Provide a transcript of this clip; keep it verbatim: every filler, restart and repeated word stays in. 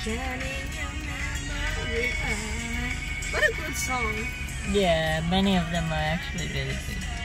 Shining your memory eye. What a good song. Yeah, many of them are actually really good.